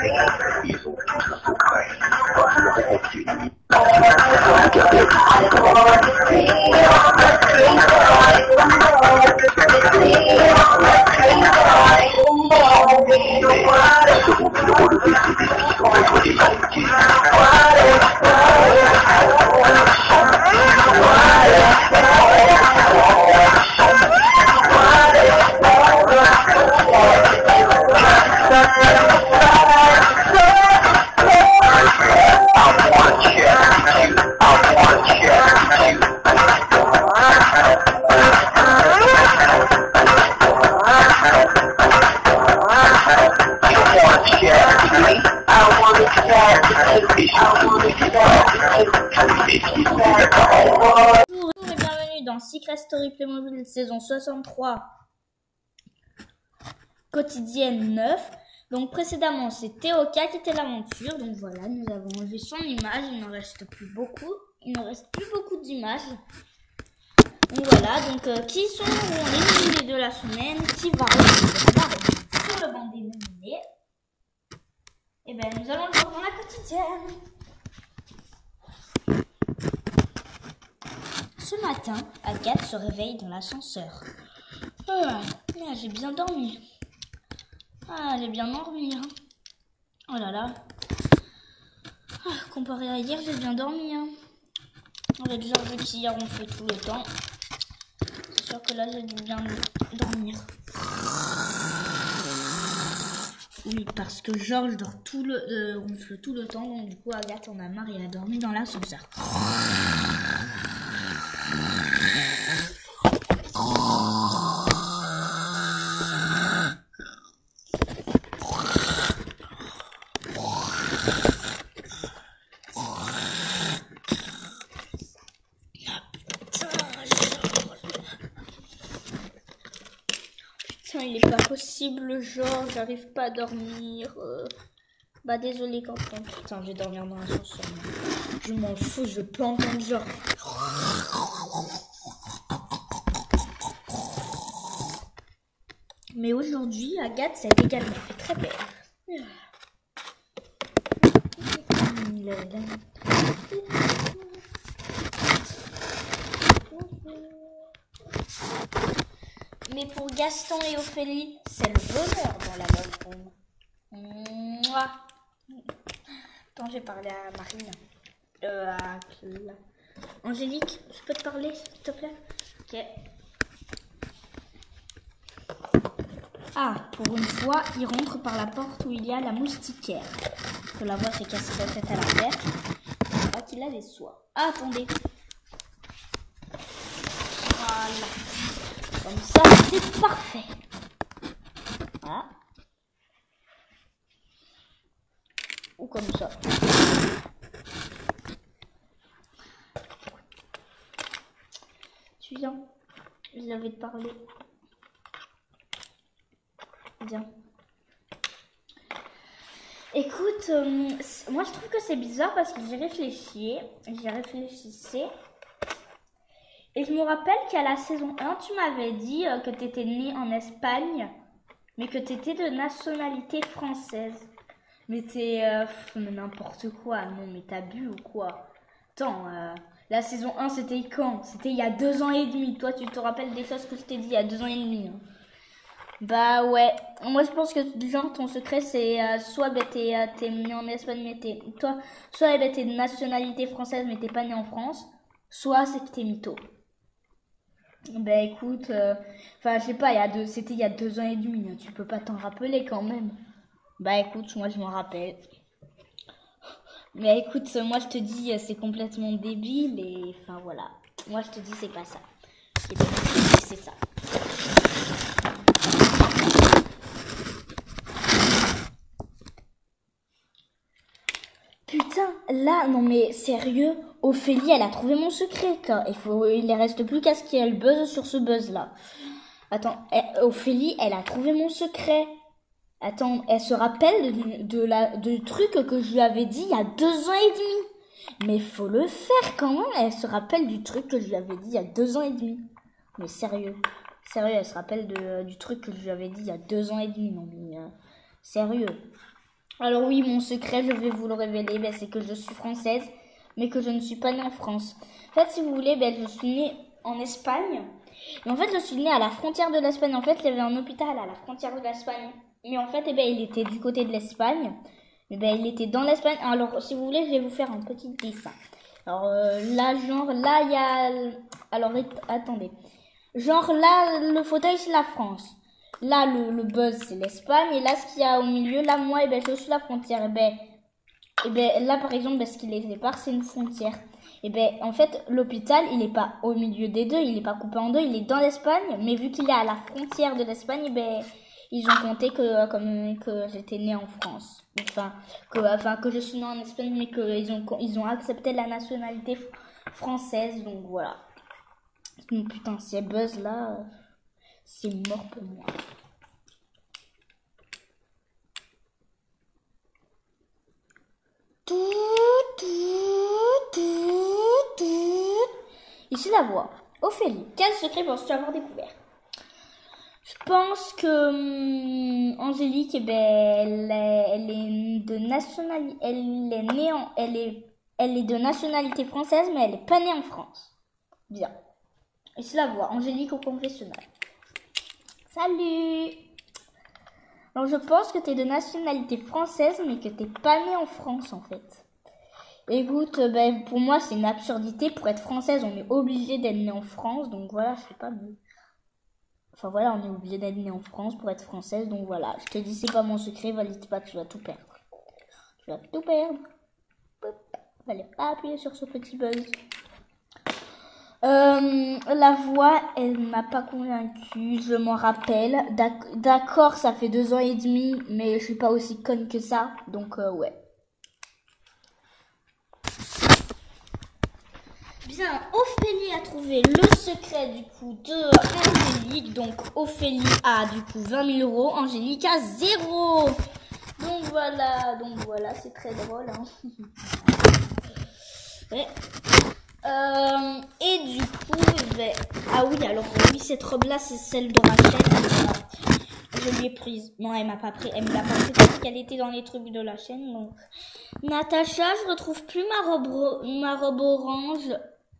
Ils ont tous un secret. Leur confier une Bonjour et bienvenue dans Secret Story Playmobil saison 63 quotidienne 9. Donc précédemment c'était Oka qui était l'aventure. Donc voilà, nous avons enlevé son image, il n'en reste plus beaucoup. Il ne reste plus beaucoup d'images. Donc voilà, donc qui sont les nominés de la semaine, qui va sur le banc des nominés. Et bien nous allons le voir dans la quotidienne. Ce matin, Agathe se réveille dans l'ascenseur. J'ai bien dormi. J'ai bien dormi. Hein. Oh là là. Comparé à hier, j'ai bien dormi. Hein. Avec Georges qui hier on fait tout le temps. C'est sûr que là j'ai dû bien dormir. Oui, parce que Georges dort ronfle tout le temps. Donc du coup Agathe en a marre et a dormi dans l'ascenseur. Il est pas possible, genre, j'arrive pas à dormir. Désolé quand on... Putain, je vais dormir dans l'ascenseur. Je m'en fous, je peux entendre genre. Mais aujourd'hui, Agathe s'est également fait très belle. Mais pour Gaston et Ophélie, c'est le bonheur dans la bonne room. Attends, j'ai parlé à Marine. Angélique, je peux te parler, s'il te plaît? Ok. Pour une fois, il rentre par la porte où il y a la moustiquaire. Que la voix s'est cassée la tête à l'envers. Je crois qu'il a des soies. Attendez. Voilà. Comme ça, c'est parfait. Voilà. Ou comme ça. Tu viens. Je vais te parler. Viens. Écoute, moi je trouve que c'est bizarre parce que j'y réfléchissais. Et je me rappelle qu'à la saison 1, tu m'avais dit que tu étais née en Espagne, mais que tu étais de nationalité française. Mais t'es n'importe quoi. Non, mais t'as bu ou quoi? Attends, la saison 1, c'était quand? C'était il y a 2 ans et demi. Toi, tu te rappelles des choses que je t'ai dit il y a 2 ans et demi. Hein. Bah ouais. Moi, je pense que genre ton secret, c'est soit t'es né en Espagne, mais soit t'es de nationalité française, mais t'es pas né en France. Soit c'est que t'es mytho. Écoute, je sais pas, c'était il y a 2 ans et demi, hein, tu peux pas t'en rappeler quand même. Écoute, moi je m'en rappelle. Mais écoute, moi je te dis, c'est complètement débile et voilà. Moi je te dis, c'est pas ça. Et donc, c'est ça. Putain, là, non mais sérieux, Ophélie, elle a trouvé mon secret. Il ne reste plus qu'à ce qu'elle buzz sur ce buzz-là. Attends, Ophélie, elle a trouvé mon secret. Attends, elle se rappelle du truc que je lui avais dit il y a 2 ans et demi. Mais faut le faire quand même. Elle se rappelle du truc que je lui avais dit il y a 2 ans et demi. Mais sérieux, elle se rappelle du truc que je lui avais dit il y a 2 ans et demi. Non mais sérieux. Alors oui, mon secret, je vais vous le révéler, c'est que je suis française, mais que je ne suis pas née en France. En fait, si vous voulez, je suis née en Espagne. Et en fait, je suis née à la frontière de l'Espagne. En fait, il y avait un hôpital à la frontière de l'Espagne. Mais en fait, il était du côté de l'Espagne. Il était dans l'Espagne. Alors, si vous voulez, je vais vous faire un petit dessin. Alors, là, il y a... Alors, attendez. Genre, là, le fauteuil, c'est la France. Là, le buzz, c'est l'Espagne. Et là, ce qu'il y a au milieu, là, moi, je suis la frontière. Là, par exemple, ce qui les sépare, c'est une frontière. En fait, l'hôpital, il n'est pas au milieu des deux. Il n'est pas coupé en deux. Il est dans l'Espagne. Mais vu qu'il est à la frontière de l'Espagne, ils ont compté que j'étais née en France. Que je suis née en Espagne, mais qu'ils ont accepté la nationalité française. Donc, voilà. Putain, ces buzz là, c'est mort pour moi. Ici la voix. Ophélie, quel secret penses-tu avoir découvert? Je pense que Angélique, elle est de nationalité, elle est de nationalité française, mais elle est pas née en France. Bien. Ici la voix. Angélique au confessionnal. Salut. Alors je pense que tu es de nationalité française, mais que t'es pas née en France en fait. Écoute, pour moi c'est une absurdité. Pour être française, on est obligé d'être né en France, donc voilà, je sais pas. Enfin voilà, on est obligé d'être né en France pour être française, donc voilà. Je te dis, c'est pas mon secret, valide pas, tu vas tout perdre. Tu vas tout perdre. Fallait pas appuyer sur ce petit buzz. La voix, elle m'a pas convaincue, je m'en rappelle. D'accord, ça fait 2 ans et demi, mais je suis pas aussi conne que ça, donc ouais. Bien, Ophélie a trouvé le secret du coup de Angélique, donc Ophélie a du coup 20 000 euros, Angélique a 0. Donc voilà, c'est très drôle. Hein. Ouais. Et du coup, ah oui, alors oui, cette robe-là, c'est celle de Rachel. Je l'ai prise. Non, elle m'a pas pris. Elle me l'a pas prise parce qu'elle était dans les trucs de la chaîne. Donc, Natacha, je retrouve plus ma robe orange.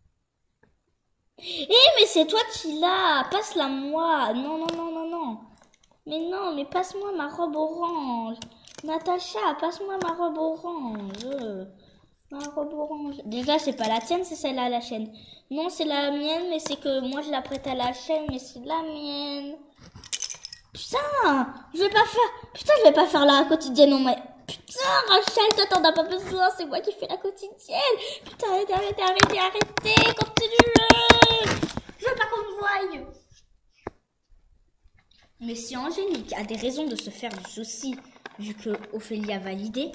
Mais c'est toi qui l'as. Passe-la moi. Non. Mais passe-moi ma robe orange. Natacha, passe-moi ma robe orange. Ma robe orange. Déjà, c'est pas la tienne, c'est celle à la chaîne. Non, c'est la mienne, mais c'est que moi, je la prête à la chaîne, mais c'est la mienne. Putain, je vais pas faire la quotidienne. Non, mais putain, Rachel, toi, t'en as pas besoin, c'est moi qui fais la quotidienne. Putain, arrêtez, continue. Je veux pas qu'on me voie. Mais si Angélique a des raisons de se faire du souci, vu que Ophélie a validé,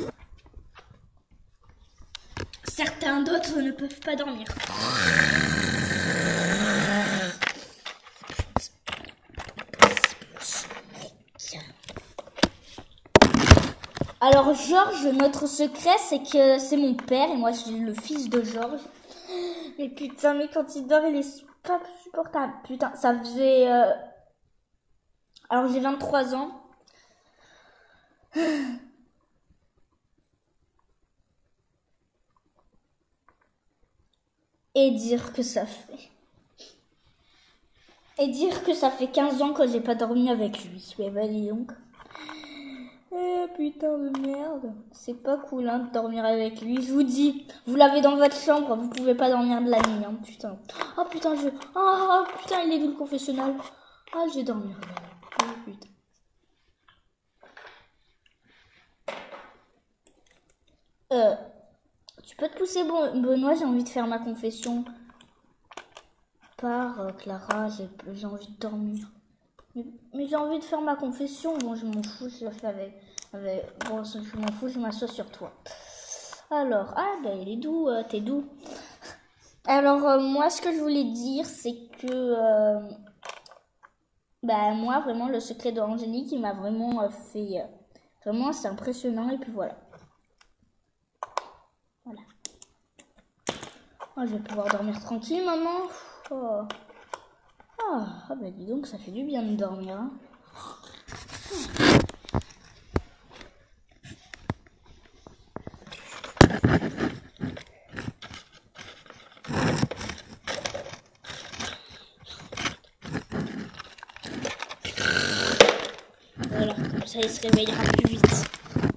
certains d'autres ne peuvent pas dormir. Alors Georges, notre secret, c'est que c'est mon père et moi je suis le fils de Georges. Mais putain, mais quand il dort, il est pas supportable. Putain, ça faisait... Alors j'ai 23 ans. Et dire que ça fait 15 ans que j'ai pas dormi avec lui. Mais bah dis donc. Putain de merde. C'est pas cool de dormir avec lui. Je vous dis, vous l'avez dans votre chambre, vous pouvez pas dormir de la nuit, putain. Oh putain, putain, il est vu le confessionnal. Ah, je vais dormir. Oh putain. Tu peux te pousser, Benoît, j'ai envie de faire ma confession. Clara, j'ai envie de dormir. Mais j'ai envie de faire ma confession. Bon, je m'en fous, je la fais avec... Bon, je m'en fous, je m'assois sur toi. Alors, il est doux, t'es doux. Alors, moi, ce que je voulais dire, c'est que... moi, vraiment, le secret d'Angélique, il m'a vraiment fait... vraiment, c'est impressionnant, et puis voilà. Voilà. Oh, je vais pouvoir dormir tranquille, maman. Dis donc, ça fait du bien de dormir. ça il se réveillera plus vite.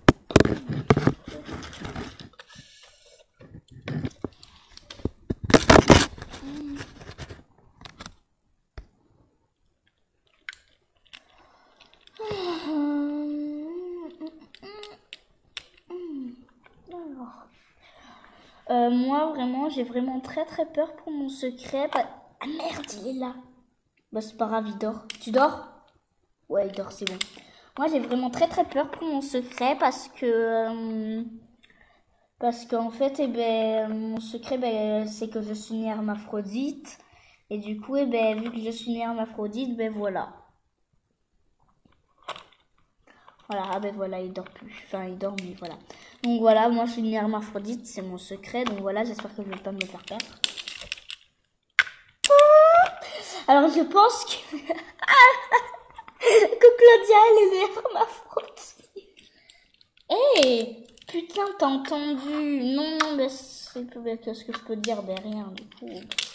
Moi vraiment j'ai vraiment très peur pour mon secret. Ah merde, il est là. Bah c'est pas grave, il dort. Tu dors? Ouais, il dort, c'est bon. Moi j'ai vraiment très peur pour mon secret parce qu'en fait mon secret c'est que je suis née hermaphrodite et du coup vu que je suis née hermaphrodite voilà. Voilà, voilà, il dort plus. Enfin, il dort, mais voilà. Donc voilà, moi je suis une hermaphrodite, c'est mon secret. Donc voilà, j'espère que je ne vais pas me le faire perdre. Alors je pense que, que Claudia, elle est hermaphrodite. Hey, putain, t'as entendu? Non, mais qu'est-ce que je peux te dire? Rien, du coup.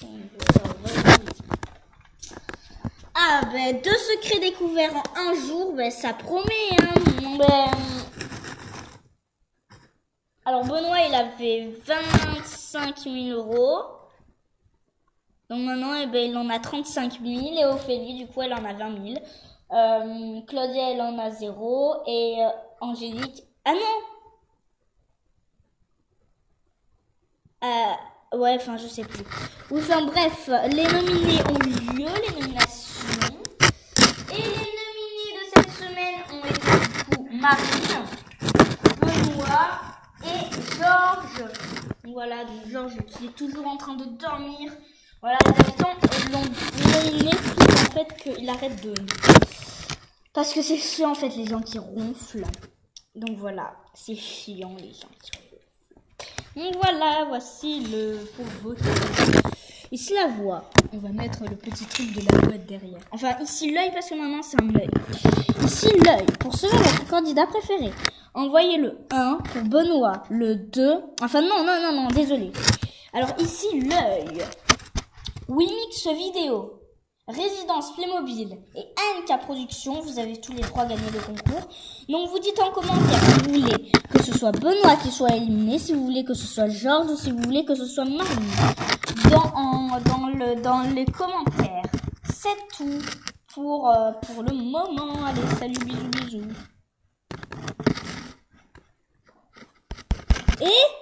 Ah, 2 secrets découverts en un jour, ça promet, hein. Alors, Benoît, il avait 25 000 euros. Donc maintenant, il en a 35 000. Et Ophélie, du coup, elle en a 20 000. Claudia, elle en a 0. Et Angélique... Ah non! Ouais, enfin, je sais plus. Enfin, bref, les nominés ont eu lieu, les nominations. Et les nominés de cette semaine ont été, du coup, Marine, Benoît et Georges. Voilà, donc Georges qui est toujours en train de dormir. Voilà, les habitants l'ont nominé pour en fait qu'il arrête de... Parce que c'est chiant en fait les gens qui ronflent. Donc voilà, c'est chiant les gens qui ronflent. Donc voilà, voici le pour voter. Ici la voix, on va mettre le petit truc de la boîte derrière. Enfin ici l'œil parce que maintenant c'est un œil. Ici l'œil, pour selon votre candidat préféré. Envoyez le 1 pour Benoît, le 2... Enfin non, désolé. Alors ici l'œil. Wimix Vidéo, Résidence Playmobil et ANK Productions, vous avez tous les 3 gagné le concours. Donc vous dites en commentaire si vous voulez que ce soit Benoît qui soit éliminé, si vous voulez que ce soit Georges ou si vous voulez que ce soit Marie. Dans les commentaires. C'est tout pour le moment. Allez, salut, bisous. Et